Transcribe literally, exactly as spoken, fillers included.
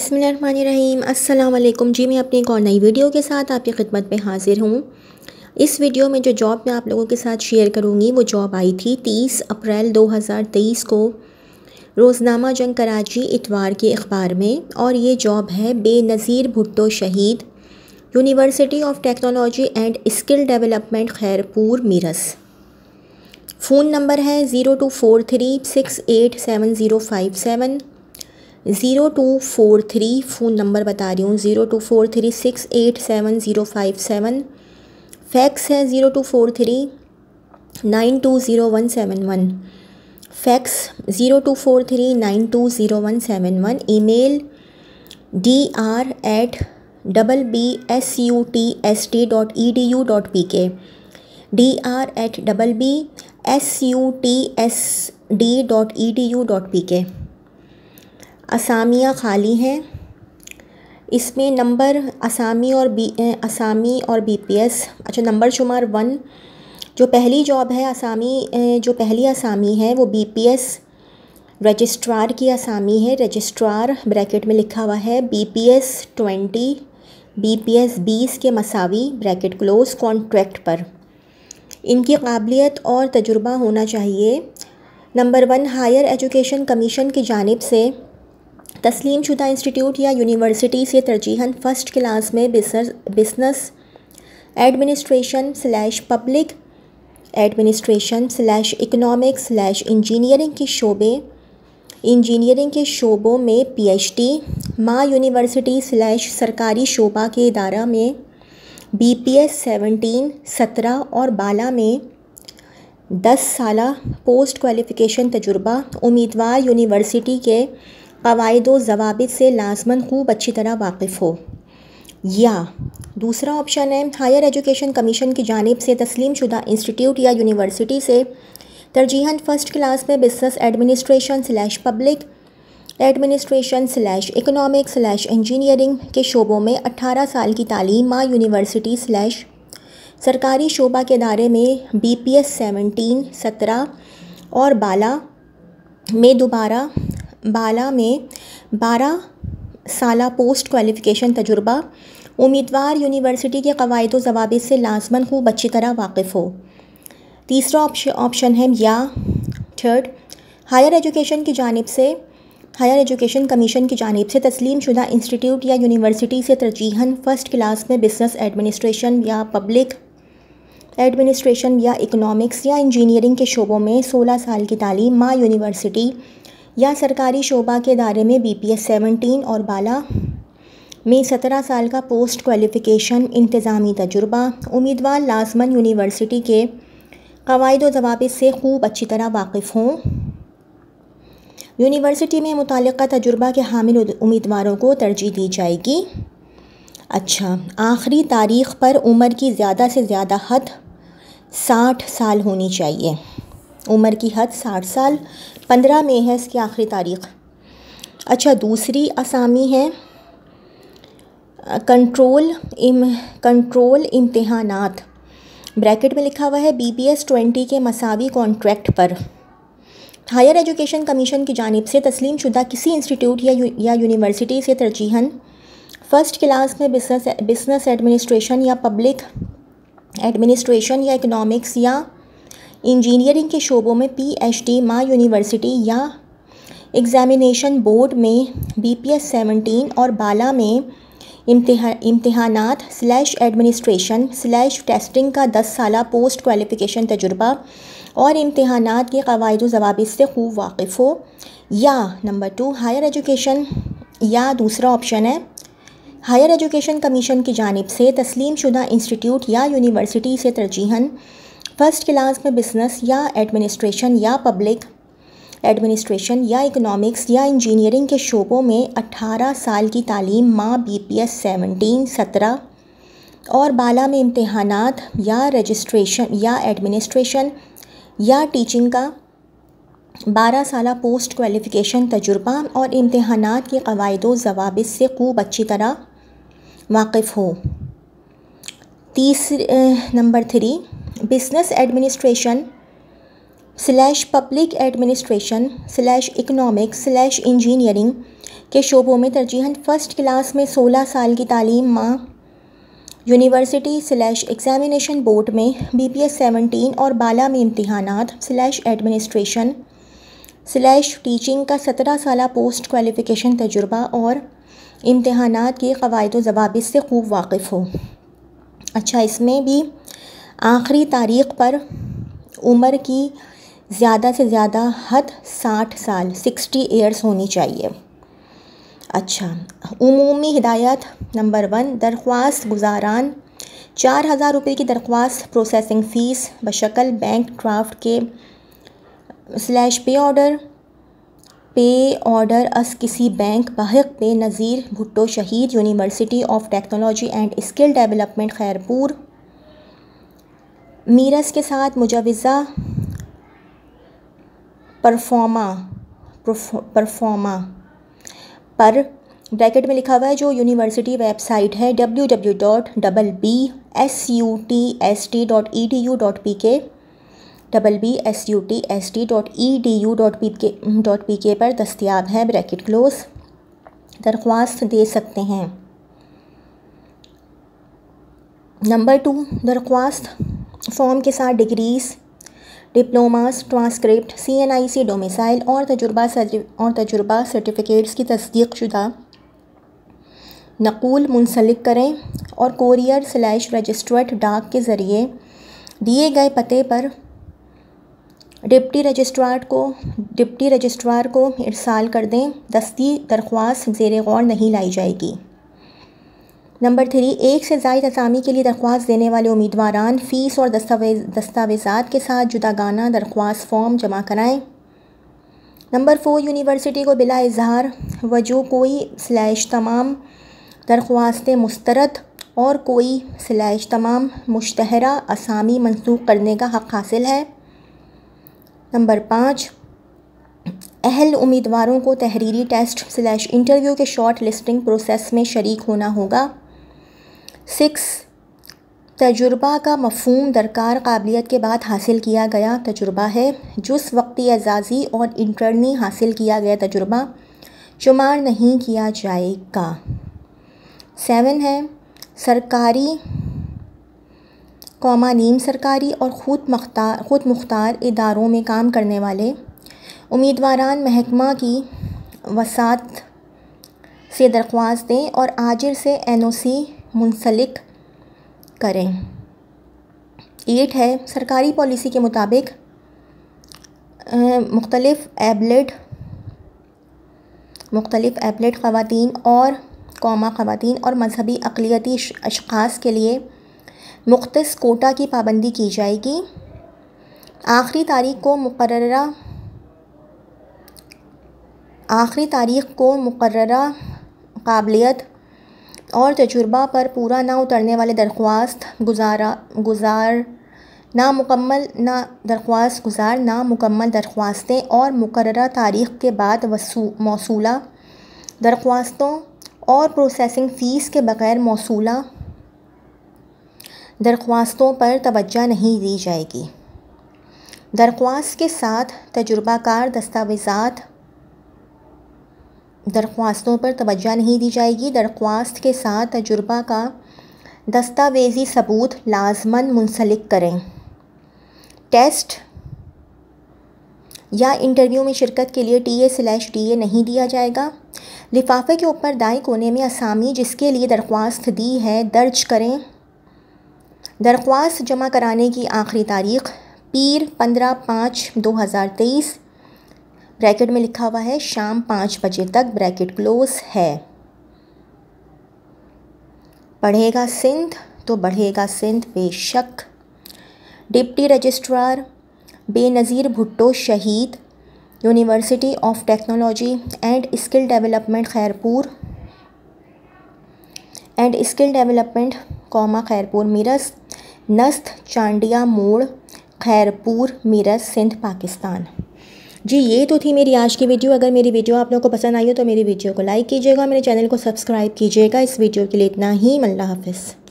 बिस्मिल्लाहिर्रहमानिर्रहीम। अस्सलाम वालेकुम जी। मैं अपनी एक और नई वीडियो के साथ आपकी खिदमत में हाज़िर हूँ। इस वीडियो में जो जॉब मैं आप लोगों के साथ शेयर करूँगी वो जॉब आई थी तीस अप्रैल दो हज़ार तेईस को रोज़नामा जंग कराची इतवार के अखबार में, और ये जॉब है Benazir Bhutto Shaheed, university of technology and skill development Khairpur Mirs. Phone number है zero two four three six eight seven zero five seven zero two four three phone number बता रही हूँ zero two four three six eight seven zero five seven. Fax है zero two four three nine two zero one seven one. Fax zero two four three nine two zero one seven one. Email D R at double B S U T S T dot E D U dot P K D R at double B S U T S D dot E D U dot P K. असामियाँ खाली हैं। इसमें number असामी और B असामी और B P S. अच्छा, number शुमार one जो पहली जॉब है असामी, जो पहली असामी है वो बी पी एस रजिस्ट्रार की असामी है। रजिस्ट्रार ब्रैकेट में लिखा हुआ है B P S twenty B P S बीस के मसावी ब्रैकेट क्लोज कॉन्ट्रैक्ट पर। इनकी काबिलियत और तजुर्बा होना चाहिए। Number one, higher education commission की जानिब से तस्लीम शुदा इंस्टीट्यूट या यूनिवर्सिटी से तरजीहन फ़र्स्ट क्लास में business business administration slash public administration slash economics slash engineering के शोबे इंजीनियरिंग के शोबों में पी एच डी, माँ यूनिवर्सिटी स्लैश सरकारी शोबा के इदारा में बी पी एस सेवनटीन सत्रह और बाला में दस साला पोस्ट क्वालिफ़िकेशन तजुर्बा। उम्मीदवार यूनिवर्सिटी के क़वाइद व ज़वाबित से लाज़मन खूब अच्छी तरह वाकिफ़ हो। या दूसरा ऑप्शन है, हायर एजुकेशन कमीशन की जानिब से तस्लीम शुदा इंस्टीट्यूट या यूनिवर्सिटी से तरजीहन फ़र्स्ट क्लास में business administration slash public administration slash economics slash engineering के शोबों में अट्ठारह साल की तालीम माँ यूनिवर्सिटी स्लैश सरकारी शोबा के दायरे में बी पी एस सेवनटीन सत्रह और बाला में दोबारा बाला में बारह साला पोस्ट क्वालिफ़िकेशन तजुर्बा। उम्मीदवार यूनिवर्सिटी के क़वाइद व ज़वाबित से लाज़मन खूब अच्छी तरह वाकिफ़ हो। तीसरा ऑप्शन है या थर्ड, हायर एजुकेशन की जानिब से हायर एजुकेशन कमीशन की जानिब से तस्लीम शुदा इंस्टीट्यूट या यूनिवर्सिटी से तरजीहन फ़र्स्ट क्लास में बिजनेस एडमिनिस्ट्रेशन या पब्लिक एडमिनिस्ट्रेशन या इकनॉमिक्स या इंजीनियरिंग के शोबों में सोलह साल की तालीम माँ यूनिवर्सिटी या सरकारी शोबा के दायरे में बी पी एस सेवनटीन और बाला में सत्रह साल का पोस्ट क्वालिफ़िकेशन इंतज़ामी तजुर्बा। उम्मीदवार लाज़मन यूनिवर्सिटी के क़वाइद व ज़वाबित से खूब अच्छी तरह वाकिफ़ हों। यूनिवर्सिटी में मुतालिका तजुर्बा के हामिल उम्मीदवारों को तरजीह दी जाएगी। अच्छा, आखिरी तारीख़ पर उम्र की ज़्यादा से ज़्यादा हद साठ साल होनी चाहिए। उम्र की हद साठ साल, पंद्रह में है इसकी आखिरी तारीख़। अच्छा, दूसरी असामी है कंट्रोल इम कंट्रोल इम्तिहानात ब्रैकेट में लिखा हुआ है बी पी एस ट्वेंटी के मसावी कॉन्ट्रैक्ट पर। हायर एजुकेशन कमीशन की जानिब से तस्लीम शुदा किसी इंस्टीट्यूट या, यू, या यूनिवर्सिटी से तरजीहन फ़र्स्ट क्लास में बिजनेस बिजनेस एडमिनिस्ट्रेशन या पब्लिक एडमिनिस्ट्रेशन या इकनॉमिक्स या इंजीनियरिंग के शोबों में पी एच डी, माँ यूनिवर्सिटी या एग्ज़ामिनेशन बोर्ड में बी पी एस सेवनटीन और बाला में इम्तिहा इम्तिहानात स्लैश एडमिनिस्ट्रेशन स्लैश टेस्टिंग का दस साला पोस्ट क्वालिफ़िकेशन तजुर्बा और इम्तिहानात के क़वाइद व ज़वाबित से खूब वाकिफ़ हो। या नंबर टू, हायर एजुकेशन या दूसरा ऑप्शन है, हायर एजुकेशन कमीशन की जानिब से तस्लीम शुदा इंस्टीट्यूट या यूनिवर्सिटी से तरजीहन फ़र्स्ट क्लास में बिजनेस या एडमिनिस्ट्रेशन या पब्लिक एडमिनिस्ट्रेशन या इकनॉमिक्स या इंजीनियरिंग के शोबों में अट्ठारह साल की तालीम माँ बी पी एस सेवनटीन सत्रह और बाला में इम्तिहानात या रजिस्ट्रेशन या एडमिनिस्ट्रेशन या टीचिंग का बारह साला पोस्ट क्वालिफ़िकेशन तजुर्बा और इम्तिहानात के क़वाइद व ज़वाबित से खूब अच्छी तरह वाकिफ़ हो। तीसरे number three, business administration slash public administration slash economics slash engineering के शोबों में तरजीहन फ़र्स्ट क्लास में सोलह साल की तालीम माँ यूनिवर्सिटी स्लैश एग्ज़ामिनेशन बोर्ड में बी पी एस सेवनटीन और बाला में इम्तिहानात स्लैश एडमिनिस्ट्रेशन स्लैश टीचिंग का सत्रह साल पोस्ट क्वालिफ़िकेशन तजुर्बा और इम्तिहानात के क़वाइद व ज़वाबित से खूब वाकिफ़ हो। अच्छा, इसमें भी आखिरी तारीख़ पर उम्र की ज़्यादा से ज़्यादा हद साठ साल सिक्सटी ईयर्स होनी चाहिए। अच्छा, उमूमी हिदायत नंबर वन, दरख्वास्त गुजारान चार हज़ार रुपये की दरख्वास्त प्रोसेसिंग फ़ीस बशकल बैंक ड्राफ्ट के slash pay order pay order अस किसी बैंक बहक Benazir Bhutto Shaheed university of technology and skill development Khairpur Mirs के साथ मुजवज़ा परफॉर्मा परफॉर्मा पर ब्रैकेट में लिखा हुआ है जो यूनिवर्सिटी वेबसाइट है W W W dot double B S U T S T dot E D U dot P K double B S U T S T dot E D U dot P K dot P K पर दस्तियाब है। Bracket close. दरख्वास्त दे सकते हैं। Number two, दरख्वास्त form के साथ degrees, diplomas, transcript, C N I C domicile और तजुर्बा और तजुर्बा सर्टिफिकेट्स की तस्दीक शुदा नक़ूल मुंसलिक करें और कोरियर स्लैश रजिस्ट्रेट डाक के ज़रिए दिए गए पते पर डिप्टी रजिस्ट्रार को डिप्टी रजिस्ट्रार को इरसाल कर दें। दस्ती दरख्वास्त ज़ेर गौर नहीं लाई जाएगी। नंबर थ्री, एक से ज़ायद असामी के लिए दरख्वास्त देने वाले उम्मीदवारान फ़ीस और दस्तावेज दस्तावेज़ात के साथ जुदागाना दरख्वास्त फ़ॉर्म जमा कराएँ। नंबर फोर, यूनिवर्सिटी को बिला इजहार वजह कोई स्लैश तमाम दरख्वास्तें मुस्तरद और कोई स्लैश तमाम मुश्तहरा असामी मनसूख करने का हक़ हासिल है। नंबर पाँच, अहल उम्मीदवारों को तहरीरी टेस्ट स्लैश इंटरव्यू के शॉर्ट लिस्टिंग प्रोसेस में शरीक होना होगा। सिक्स, तजुर्बा का मफ़हूम दरकार काबिलियत के बाद हासिल किया गया तजुर्बा है। जुस वक्ती एजाज़ी और इंटर्नी हासिल किया गया तजुर्बा शुमार नहीं किया जाएगा। सेवन है, सरकारी कौमा नीम सरकारी और ख़ुद मुख्तार ख़ुद मुख्तार इदारों में काम करने वाले उम्मीदवारान महकमा की वसात से दरख्वास्त दें और आजिर से एन ओ सी मुंसलिक करें। एट है, सरकारी पॉलिसी के मुताबिक मुख्तलिफ़ एबलेट मुख्तलिफ़ एबलेट ख़वातीन और कौमा ख़वातीन और मजहबी अक़लियती अशख़ास के लिए मुख्तस कोटा की पाबंदी की जाएगी। आखिरी तारीख को मुकर्ररा आखिरी तारीख को मुकर्ररा काबिलियत और तजुर्बा पर पूरा ना उतरने वाले दरख्वास्त गुजारा गुजार नामुकम्मल ना दरख्वास्त गुजार नामुकम्मल दरख्वास्तें और मुकर्ररा तारीख के बाद वसू मौसूला दरख्वास्तों और प्रोसेसिंग फ़ीस के बग़ैर मौसूला दरख्वास्तों पर तवज्जो नहीं दी जाएगी। दरख्वास्त के साथ तजुर्बाकार दस्तावेज़ात दरख्वास्तों पर तवज्जो नहीं दी जाएगी। दरख्वास्त के साथ तजुर्बा का दस्तावेज़ी सबूत लाज़मन मुंसलिक करें। टेस्ट या इंटरव्यू में शिरकत के लिए T A slash D A नहीं दिया जाएगा। लिफाफे के ऊपर दाएं कोने में असामी जिसके लिए दरख्वास्त दी है दर्ज करें। दरख्वास्त जमा कराने की आखिरी तारीख़ पीर पंद्रह पाँच दो हज़ार तेईस ब्रैकेट में लिखा हुआ है शाम पाँच बजे तक ब्रैकेट क्लोज है। बढ़ेगा सिंध तो बढ़ेगा सिंध बेशक। Deputy registrar Benazir Bhutto Shaheed university of technology and skill development Khairpur and skill development comma Khairpur Mirs नस्त चांडिया मोड़ खैरपुर मीरस सिंध पाकिस्तान। जी ये तो थी मेरी आज की वीडियो। अगर मेरी वीडियो आप लोगों को पसंद आई हो तो मेरी वीडियो को लाइक कीजिएगा, मेरे चैनल को सब्सक्राइब कीजिएगा। इस वीडियो के लिए इतना ही। अल्लाह हाफ़िज़।